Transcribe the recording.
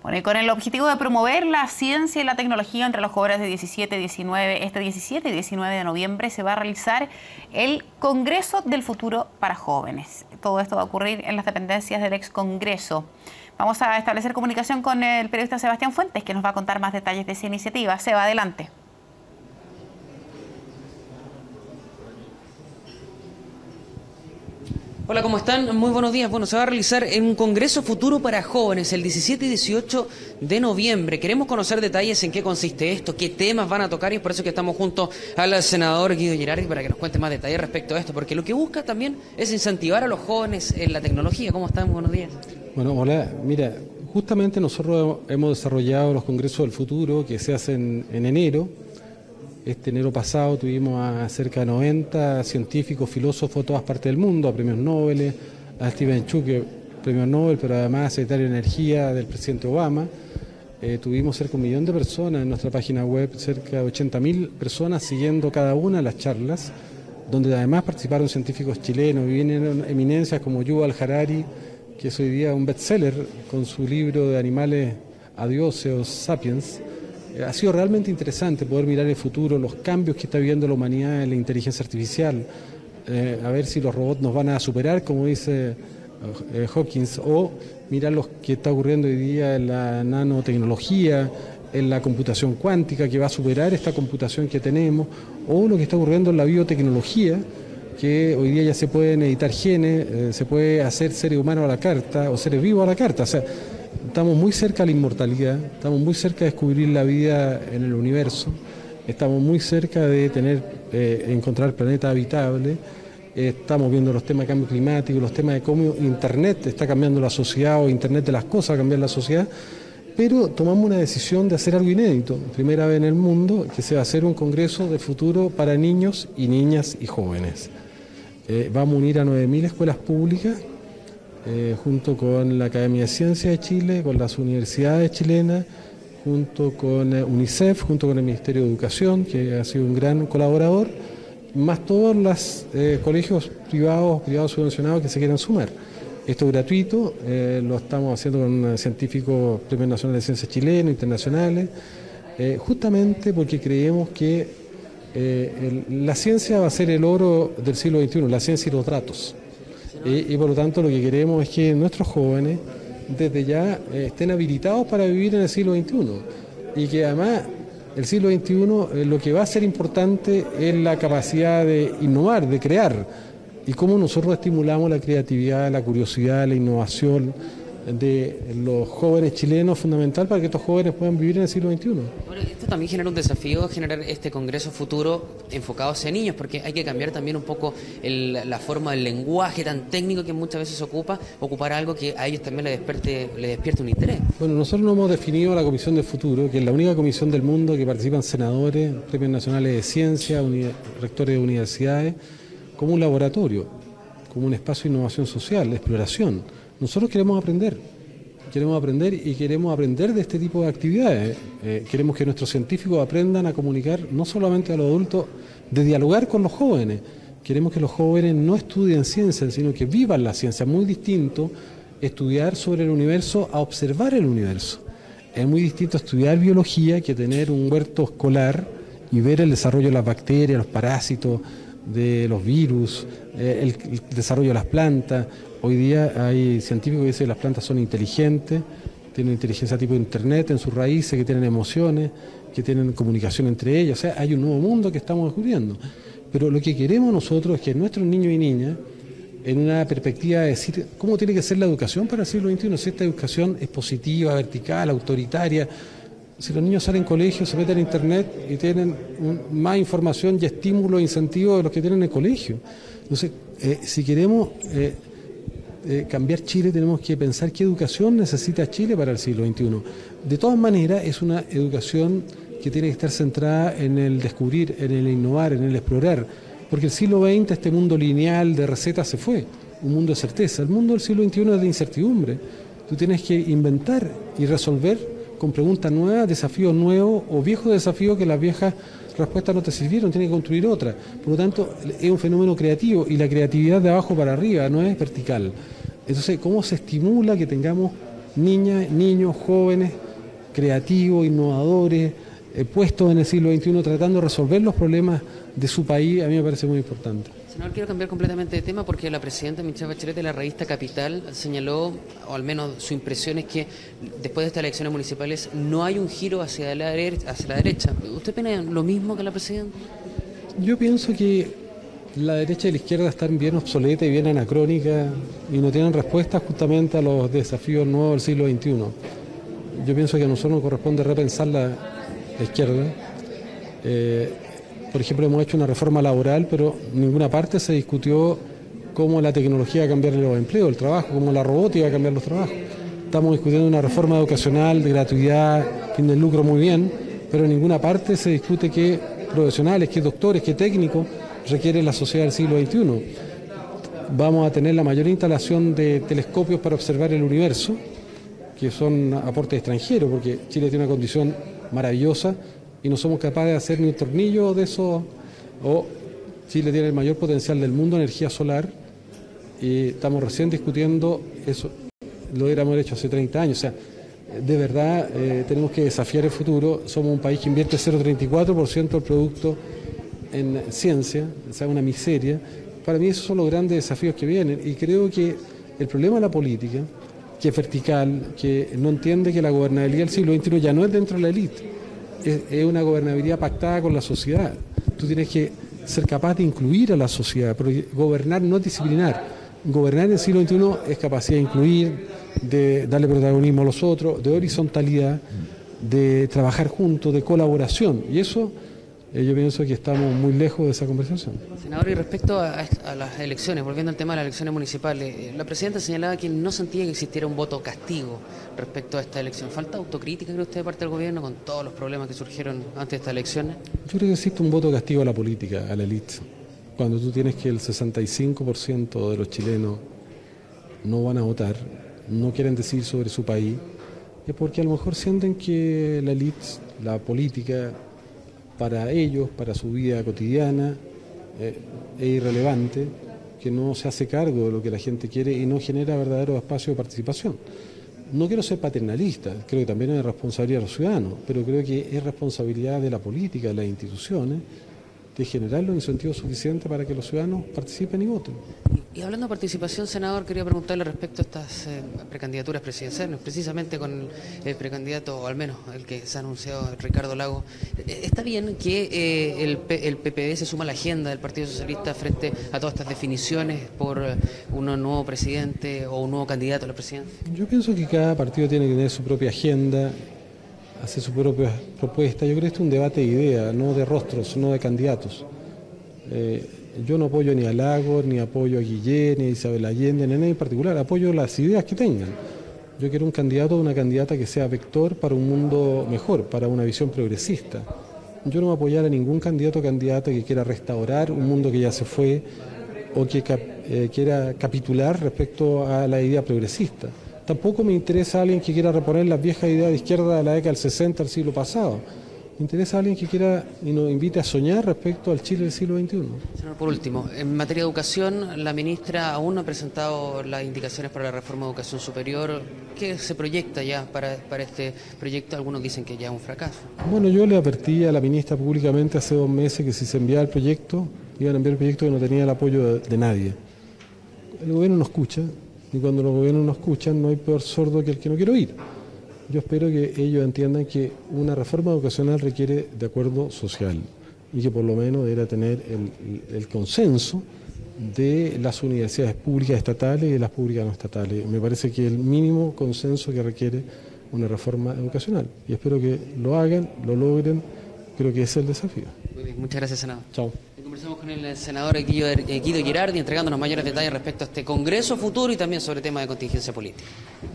Bueno, y con el objetivo de promover la ciencia y la tecnología entre los jóvenes de 17 y 19, este 17 y 19 de noviembre se va a realizar el Congreso del Futuro para Jóvenes. Todo esto va a ocurrir en las dependencias del ex Congreso. Vamos a establecer comunicación con el periodista Sebastián Fuentes, que nos va a contar más detalles de esa iniciativa. Seba, adelante. Hola, ¿cómo están? Muy buenos días. Bueno, se va a realizar un Congreso Futuro para Jóvenes el 17 y 18 de noviembre. Queremos conocer detalles en qué consiste esto, qué temas van a tocar, y es por eso que estamos junto al senador Guido Gerardi para que nos cuente más detalles respecto a esto, porque lo que busca también es incentivar a los jóvenes en la tecnología. ¿Cómo están? Buenos días. Bueno, hola. Mira, justamente nosotros hemos desarrollado los Congresos del Futuro que se hacen en enero. Este enero pasado tuvimos a cerca de 90 científicos, filósofos de todas partes del mundo, a premios Nobel, a Steven Chu, que premio Nobel, pero además secretario de Energía del presidente Obama. Tuvimos cerca de 1 millón de personas en nuestra página web, cerca de 80.000 personas siguiendo cada una de las charlas, donde además participaron científicos chilenos y vienen eminencias como Yuval Harari, que es hoy día un bestseller con su libro de animales Adiós, Sapiens. Ha sido realmente interesante poder mirar el futuro, los cambios que está viviendo la humanidad en la inteligencia artificial, a ver si los robots nos van a superar, como dice Hawkins, o mirar lo que está ocurriendo hoy día en la nanotecnología, en la computación cuántica, que va a superar esta computación que tenemos, o lo que está ocurriendo en la biotecnología, que hoy día ya se pueden editar genes, se puede hacer seres humanos a la carta, o seres vivos a la carta. O sea, estamos muy cerca de la inmortalidad, estamos muy cerca de descubrir la vida en el universo, estamos muy cerca de encontrar planetas habitables, estamos viendo los temas de cambio climático, los temas de cómo Internet está cambiando la sociedad, o Internet de las cosas va a cambiar la sociedad, pero tomamos una decisión de hacer algo inédito, primera vez en el mundo, que se va a hacer un Congreso de Futuro para niños y niñas y jóvenes. Vamos a unir a 9.000 escuelas públicas, junto con la Academia de Ciencias de Chile, con las universidades chilenas, junto con UNICEF, junto con el Ministerio de Educación, que ha sido un gran colaborador, más todos los colegios privados subvencionados que se quieran sumar. Esto es gratuito, lo estamos haciendo con científicos Premio Nacional de Ciencias chilenos, internacionales, justamente porque creemos que la ciencia va a ser el oro del siglo XXI, la ciencia y los datos. Y por lo tanto lo que queremos es que nuestros jóvenes desde ya estén habilitados para vivir en el siglo XXI, y que además el siglo XXI lo que va a ser importante es la capacidad de innovar, de crear, y cómo nosotros estimulamos la creatividad, la curiosidad, la innovación de los jóvenes chilenos, fundamental para que estos jóvenes puedan vivir en el siglo XXI. Bueno, esto también genera un desafío, generar este Congreso Futuro enfocado hacia niños, porque hay que cambiar también un poco la forma del lenguaje tan técnico que muchas veces ocupar algo que a ellos también le despierte un interés. Bueno, nosotros no hemos definido la Comisión del Futuro, que es la única comisión del mundo que participan senadores, premios nacionales de ciencia, rectores de universidades, como un laboratorio, como un espacio de innovación social, de exploración. Nosotros queremos aprender y queremos aprender de este tipo de actividades. Queremos que nuestros científicos aprendan a comunicar no solamente a los adultos, de dialogar con los jóvenes. Queremos que los jóvenes no estudien ciencia, sino que vivan la ciencia. Muy distinto estudiar sobre el universo a observar el universo. Es muy distinto estudiar biología que tener un huerto escolar y ver el desarrollo de las bacterias, los parásitos, de los virus, el desarrollo de las plantas. Hoy día hay científicos que dicen que las plantas son inteligentes, tienen inteligencia tipo Internet en sus raíces, que tienen emociones, que tienen comunicación entre ellas. O sea, hay un nuevo mundo que estamos descubriendo. Pero lo que queremos nosotros es que nuestros niños y niñas, en una perspectiva de decir cómo tiene que ser la educación para el siglo XXI, si esta educación es positiva, vertical, autoritaria. Si los niños salen del colegio, se meten a Internet y tienen más información y estímulos e incentivos de los que tienen en el colegio. Entonces, si queremos cambiar Chile, tenemos que pensar qué educación necesita Chile para el siglo XXI. De todas maneras, es una educación que tiene que estar centrada en el descubrir, en el innovar, en el explorar. Porque el siglo XX, este mundo lineal de recetas se fue, un mundo de certeza. El mundo del siglo XXI es de incertidumbre. Tú tienes que inventar y resolver con preguntas nuevas, desafíos nuevos o viejos desafíos que las viejas respuestas no te sirvieron, tienes que construir otra. Por lo tanto, es un fenómeno creativo y la creatividad de abajo para arriba, no es vertical. Entonces, ¿cómo se estimula que tengamos niñas, niños, jóvenes, creativos, innovadores, puestos en el siglo XXI tratando de resolver los problemas de su país, a mí me parece muy importante. Senador, quiero cambiar completamente de tema porque la presidenta Michelle Bachelet de la revista Capital señaló, o al menos su impresión es que después de estas elecciones municipales no hay un giro hacia la derecha. ¿Usted opina lo mismo que la presidenta? Yo pienso que la derecha y la izquierda están bien obsoletas y bien anacrónicas y no tienen respuestas justamente a los desafíos nuevos del siglo XXI. Yo pienso que a nosotros nos corresponde repensar la izquierda. Por ejemplo, hemos hecho una reforma laboral, pero en ninguna parte se discutió cómo la tecnología va a cambiar los empleos, el trabajo, cómo la robótica va a cambiar los trabajos. Estamos discutiendo una reforma educacional de gratuidad, fin del lucro, muy bien, pero en ninguna parte se discute qué profesionales, qué doctores, qué técnicos requiere la sociedad del siglo XXI. Vamos a tener la mayor instalación de telescopios para observar el universo, que son aportes extranjeros, porque Chile tiene una condición maravillosa y no somos capaces de hacer ni un tornillo de eso. O Chile tiene el mayor potencial del mundo, energía solar, y estamos recién discutiendo eso. Lo hubiéramos hecho hace 30 años. O sea, de verdad tenemos que desafiar el futuro. Somos un país que invierte 0,34% del producto en ciencia, o sea, una miseria. Para mí esos son los grandes desafíos que vienen, y creo que el problema de la política, que es vertical, que no entiende que la gobernabilidad del siglo XXI ya no es dentro de la élite, es una gobernabilidad pactada con la sociedad. Tú tienes que ser capaz de incluir a la sociedad, pero gobernar no es disciplinar. Gobernar en el siglo XXI es capacidad de incluir, de darle protagonismo a los otros, de horizontalidad, de trabajar juntos, de colaboración, y eso yo pienso que estamos muy lejos de esa conversación. Senador, y respecto a las elecciones, volviendo al tema de las elecciones municipales, la presidenta señalaba que no sentía que existiera un voto castigo respecto a esta elección. ¿Falta autocrítica, cree usted, de parte del gobierno con todos los problemas que surgieron antes de estas elecciones? Yo creo que existe un voto castigo a la política, a la élite. Cuando tú tienes que el 65% de los chilenos no van a votar, no quieren decidir sobre su país, es porque a lo mejor sienten que la élite, la política, para ellos, para su vida cotidiana, es irrelevante, que no se hace cargo de lo que la gente quiere y no genera verdadero espacio de participación. No quiero ser paternalista, creo que también es responsabilidad de los ciudadanos, pero creo que es responsabilidad de la política, de las instituciones, de generar los incentivos suficientes para que los ciudadanos participen y voten. Y hablando de participación, senador, quería preguntarle respecto a estas precandidaturas presidenciales, precisamente con el precandidato, o al menos el que se ha anunciado, Ricardo Lagos. ¿Está bien que el PPD se suma a la agenda del Partido Socialista frente a todas estas definiciones por un nuevo presidente o un nuevo candidato a la presidencia? Yo pienso que cada partido tiene que tener su propia agenda, hacer su propia propuesta. Yo creo que esto es un debate de ideas, no de rostros, no de candidatos. Yo no apoyo ni a Lagos, ni apoyo a Guillén, ni a Isabel Allende, ni a nadie en particular. Apoyo las ideas que tengan. Yo quiero un candidato o una candidata que sea vector para un mundo mejor, para una visión progresista. Yo no voy a apoyar a ningún candidato o candidata que quiera restaurar un mundo que ya se fue o que quiera capitular respecto a la idea progresista. Tampoco me interesa alguien que quiera reponer las viejas ideas de izquierda de la década del 60 del siglo pasado. Me interesa alguien que quiera y nos invite a soñar respecto al Chile del siglo XXI. Señor, por último, en materia de educación, la ministra aún no ha presentado las indicaciones para la reforma de educación superior. ¿Qué se proyecta ya para este proyecto? Algunos dicen que ya es un fracaso. Bueno, yo le advertí a la ministra públicamente hace 2 meses que si se enviaba el proyecto, iban a enviar el proyecto que no tenía el apoyo de nadie. El gobierno no escucha, y cuando los gobiernos no escuchan no hay peor sordo que el que no quiere oír. Yo espero que ellos entiendan que una reforma educacional requiere de acuerdo social y que por lo menos deberá tener el consenso de las universidades públicas estatales y de las públicas no estatales. Me parece que el mínimo consenso que requiere una reforma educacional. Y espero que lo hagan, lo logren. Creo que ese es el desafío. Muy bien, muchas gracias, senador. Chao. Conversamos con el senador Guido Girardi, entregándonos mayores detalles respecto a este Congreso futuro y también sobre temas de contingencia política.